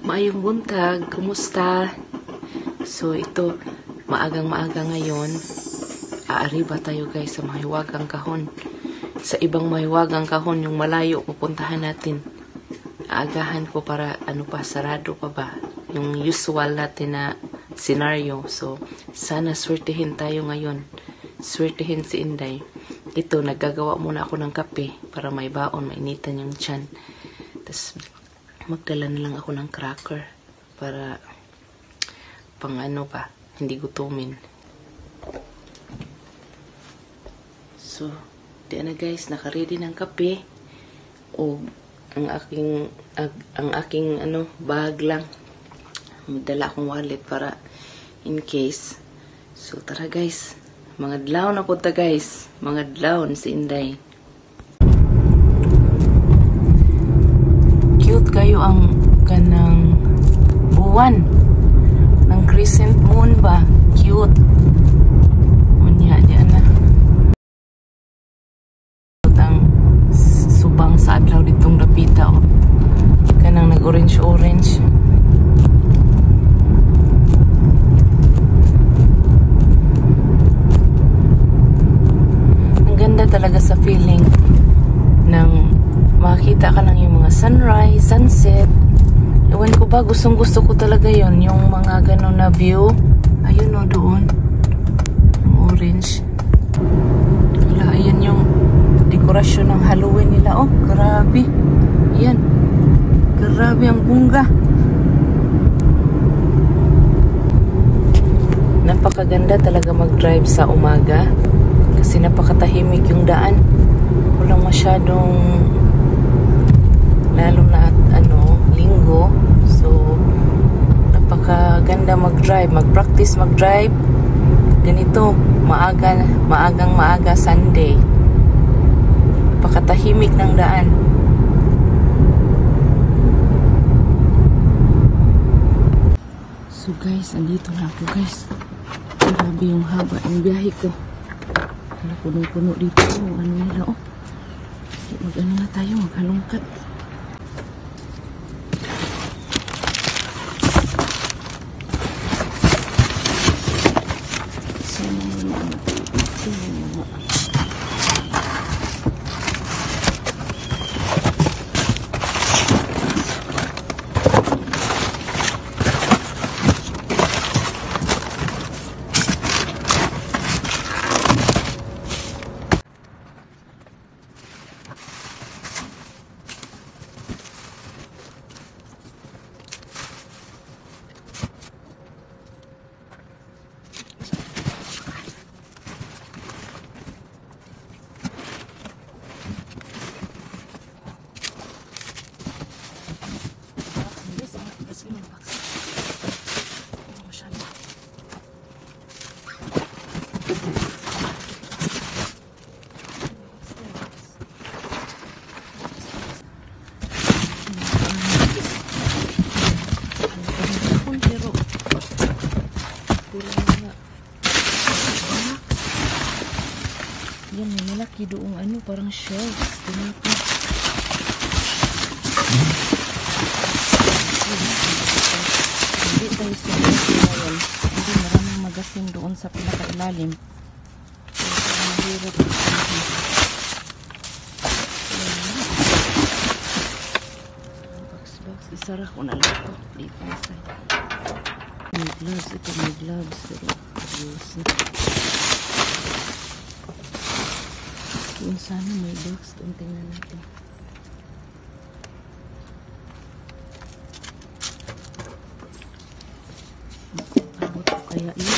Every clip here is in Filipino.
Maayong buntag, kumusta? So ito, maagang-maaga ngayon, aariba tayo guys sa mahiwagang kahon. Sa ibang mahiwagang kahon, yung malayo pupuntahan natin. Aagahan ko para sarado pa ba? Yung usual natin na scenario. So sana swertihin tayo ngayon. Swertihin si Inday. Ito, naggagawa muna ako ng kape para may baon, mainitan yung tiyan. Tapos magdala na lang ako ng cracker para pang hindi gutumin. So, diyan na guys, naka-ready ng kape. O ang aking bag lang. Magdala akong wallet para in case. So, tara guys. Mga dlaw na po ta guys. Mga dlaw si Inday. Cute kayo ang kanang buwan ng crescent moon ba? Cute. Unya diyan na. Ang subang sa adlaw ditong dapita oh. Kanang nag-orange-orange. Ang ganda talaga sa feeling ng makita ka lang yung mga sunrise, sunset. Ewan ko ba, gustong-gusto ko talaga yon, yung mga ganun na view. Ayun o, doon. Yung orange. Wala, ayan yung dekorasyon ng Halloween nila. Oh, grabe. Ayan. Grabe ang bunga. Napakaganda talaga mag-drive sa umaga. Kasi napakatahimik yung daan. Walang masyadong lalo na linggo. So napakaganda mag-drive, mag-practice mag-drive ganito maaga Sunday. Napakatahimik ng daan. So guys, andito na ako guys. Grabe yung haba ng biyahe ko. Punong-puno dito. Nila oh. Mag-ano na tayo, maghalongkat. Yan, may malaki doong parang shells. Ganito. Hindi tayo sa ngayon. Hindi, maraming magasin doon sa pinakailalim. So, mahirap. Box. Isara ko na lang ito. Dito na side. May gloves. Ito may gloves. Pero, kung sana may box, tingnan natin. Abot ko kaya yun.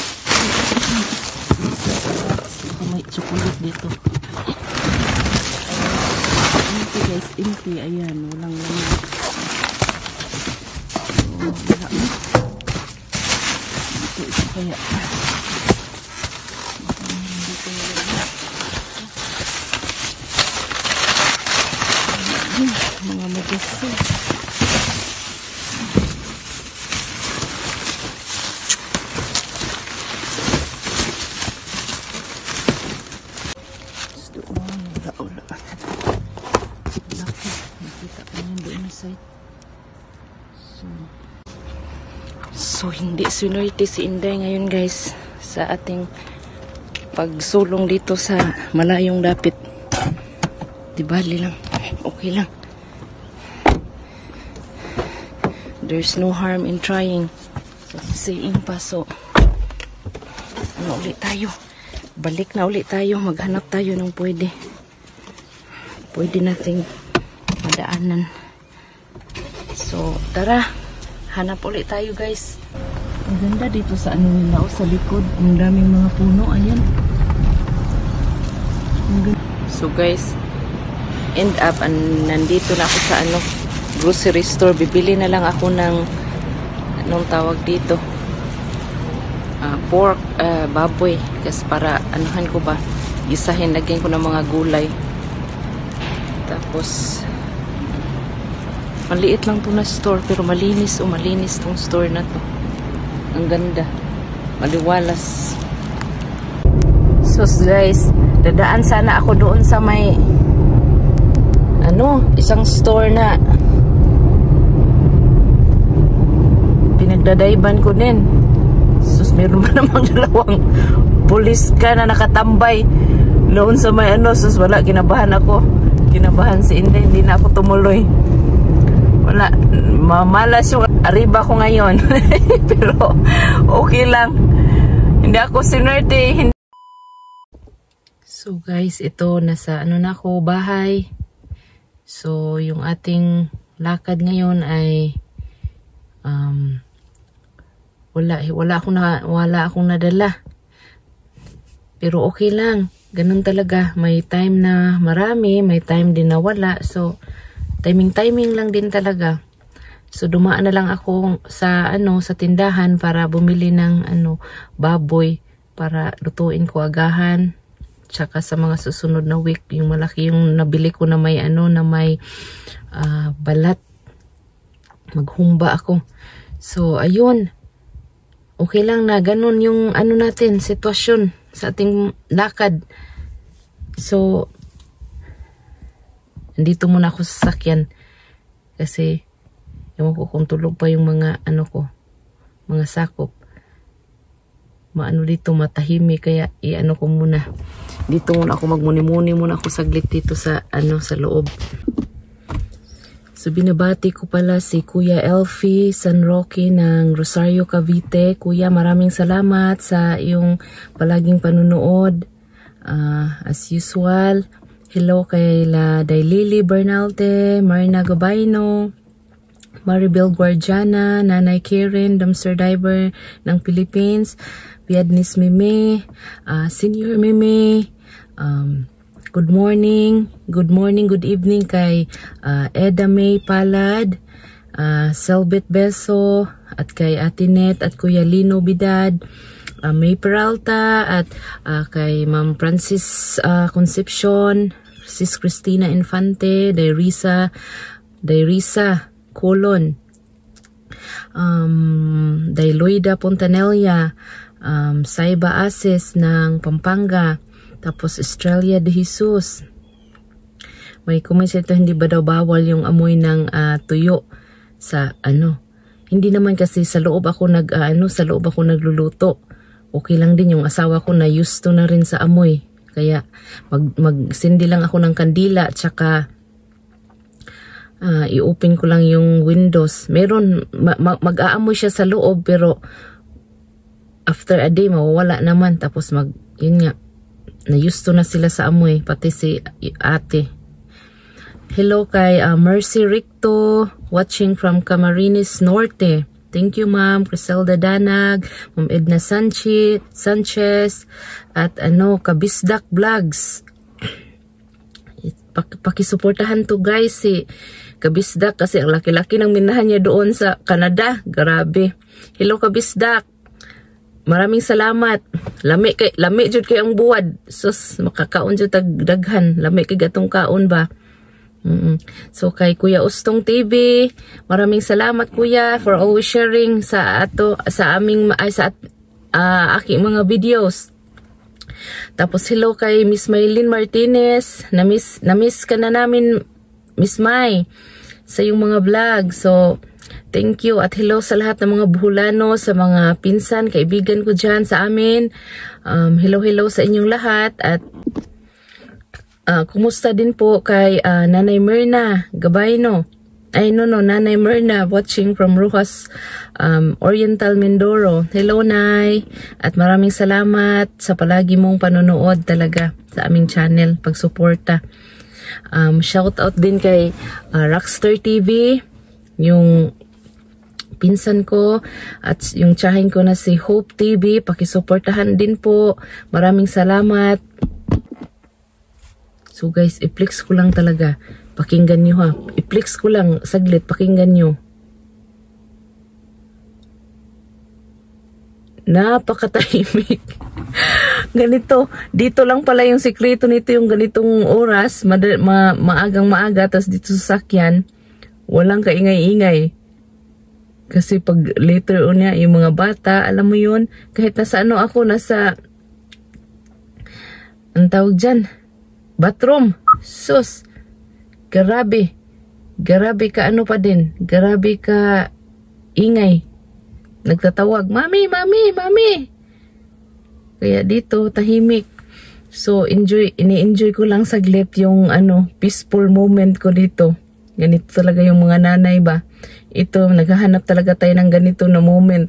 Baka may chocolate dito. Empty guys, empty. Ayan, walang laman. So, wala na. Ito kaya. Dito na lang. Mga magasin. Wala. Laki. Nakita ko na yun doon na side. So, hindi swinerte si Inday ngayon guys sa ating pagsulong dito sa malayong dapit. Di bali lang. Okay lang. There's no harm in trying. So, saying pa. So, ano ulit tayo? Balik na ulit tayo. Maghanap tayo ng pwede. Pwede nating madaanan. So, tara. Hanap ulit tayo guys. Ang ganda dito sa ano nila sa likod. Ang daming mga puno. Ayan. So guys, end up nandito na ako sa ano grocery store. Bibili na lang ako ng anong tawag dito, pork, baboy. Kasi para anuhan ko ba, isahin, lagyan ko ng mga gulay. Tapos maliit lang to na store pero malinis malinis tong store na to. Ang ganda. Maliwalas. So guys, dadaan sana ako doon sa may ano, isang store na pinagdadayban ko din. Sus, meron ba namang dalawang pulis ka na nakatambay doon sa may ano. Sus, wala, kinabahan ako. Kinabahan si Inday, hindi na ako tumuloy. Wala, mamalas yung arriba ko ngayon. Pero okay lang, hindi ako sinwerte. So guys, ito nasa ano na ako, bahay. So yung ating lakad ngayon ay wala akong nadala. Pero okay lang, ganun talaga. May time na marami, may time din na wala. So timing lang din talaga. So dumaan na lang ako sa ano, sa tindahan para bumili ng ano, baboy para lutuin ko agahan. Tsaka sa mga susunod na week, yung malaki yung nabili ko na may ano, na may balat. Maghumba ako. So ayun. Okay lang na ganun yung ano natin, sitwasyon sa ating lakad. So dito muna ako sa sasakyan kasi ewan ko kung tulog pa yung mga ano ko, mga sakop. Maano dito, matahimik, kaya i-ano ko muna. Dito muna ako, magmuni-muni muna ako saglit dito sa ano, sa loob. So binabati ko pala si Kuya Elfie San Roque ng Rosario, Cavite. Kuya, maraming salamat sa iyong palaging panunood. As usual, hello kay La Daylili Bernalte, Marina Gabayno, Maribel Guardiana, Nanay Karen, dumpster diver ng Philippines, Biadnis Meme, Senior Meme, good morning, good evening kay Eda May Palad, Selbit Beso, at kay Atinet at Kuya Lino Bidad, May Peralta, at kay Ma'am Francis Concepcion, Sis Cristina Infante, Dairisa Colon, Dailoida Pontanella, Saiba Ases ng Pampanga, tapos Estrella de Jesus. May comment ito, hindi ba daw bawal yung amoy ng tuyo sa ano? Hindi naman, kasi sa loob ako nagluluto. Okay lang din, yung asawa ko na used to na rin sa amoy. Kaya magsindi lang ako ng kandila at saka i-open ko lang yung windows. Meron mag-aamoy siya sa loob pero after a day mawawala naman. Tapos yun nga, na-used to na sila sa amoy, pati si ate. Hello kay Mercy Ricto, watching from Camarines Norte. Thank you Ma'am Criselda Danag, Ma'am Edna Sanchez, at Kabisdak Vlogs. Pakisuportahan to guys si Kabisdak kasi ang laki-laki ng minahan niya doon sa Canada. Grabe. Hello Kabisdak. Maraming salamat. Lami jud kay ang buwad. Sus, makakaon jud tag daghan. Lami kay gatong kaon ba. So kay Kuya Ustong TV, maraming salamat Kuya for always sharing sa aking mga videos. Tapos hello kay Miss Maylin Martinez, na miss ka na namin Miss May sa yung mga vlog. So Thank you at hello sa lahat ng mga Buholano, sa mga pinsan, kaibigan ko dyan sa amin. Hello sa inyong lahat at kumusta din po kay Nanay Myrna Gabayno. Nanay Myrna watching from Rojas, Oriental Mindoro. Hello, Nay. At maraming salamat sa palagi mong panonood talaga sa aming channel, pagsuporta. Shout out din kay Rockstar TV, yung pinsan ko, at yung tsahin ko na si Hope TV. Pakisuportahan din po. Maraming salamat. So guys, i-flex ko lang talaga. Pakinggan nyo ha. I-flex ko lang. Saglit, pakinggan nyo. Napakatahimik. Ganito. Dito lang pala yung sikreto nito, yung ganitong oras. Maagang maaga. Tapos dito sa sakyan, walang kaingay-ingay. Kasi pag later on niya, yung mga bata, alam mo yun, kahit nasa nasa, ang tawag dyan, bathroom, sus, grabe ka pa din, grabe ka ingay, nagtatawag, mami, kaya dito, tahimik. So, ini-enjoy ko lang saglit yung peaceful moment ko dito. Ganito talaga yung mga nanay ba. Ito, naghahanap talaga tayo ng ganito na moment.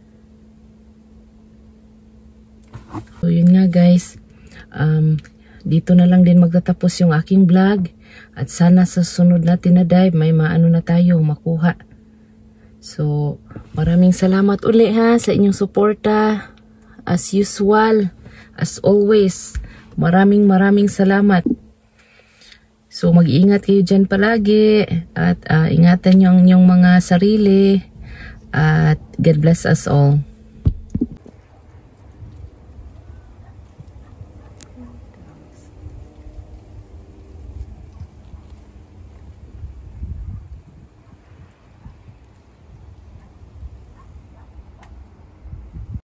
So, yun nga guys. Dito na lang din magtatapos yung aking vlog. At sana sa sunod natin na dive, may maano na tayo makuha. So, maraming salamat uli ha sa inyong suporta. As usual, as always, maraming salamat. So, mag-iingat kayo dyan palagi at ingatan nyo ang inyong mga sarili at God bless us all.